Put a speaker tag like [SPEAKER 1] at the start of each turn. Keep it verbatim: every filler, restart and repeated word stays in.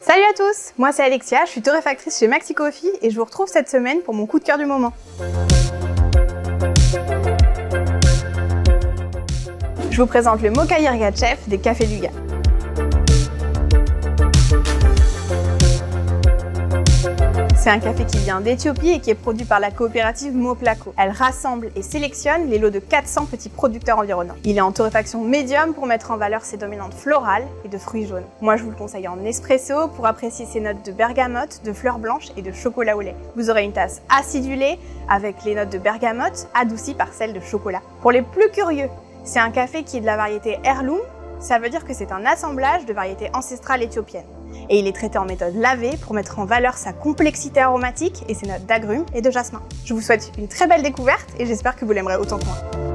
[SPEAKER 1] Salut à tous, moi c'est Alexia, je suis torréfactrice chez Maxi Coffee et je vous retrouve cette semaine pour mon coup de cœur du moment. Je vous présente le Mocha Yirgacheffe des Cafés Luga. C'est un café qui vient d'Éthiopie et qui est produit par la coopérative Moplaco. Elle rassemble et sélectionne les lots de quatre cents petits producteurs environnants. Il est en torréfaction médium pour mettre en valeur ses dominantes florales et de fruits jaunes. Moi je vous le conseille en espresso pour apprécier ses notes de bergamote, de fleurs blanches et de chocolat au lait. Vous aurez une tasse acidulée avec les notes de bergamote adoucies par celles de chocolat. Pour les plus curieux, c'est un café qui est de la variété Heirloom. Ça veut dire que c'est un assemblage de variétés ancestrales éthiopiennes. Et il est traité en méthode lavée pour mettre en valeur sa complexité aromatique et ses notes d'agrumes et de jasmin. Je vous souhaite une très belle découverte et j'espère que vous l'aimerez autant que moi.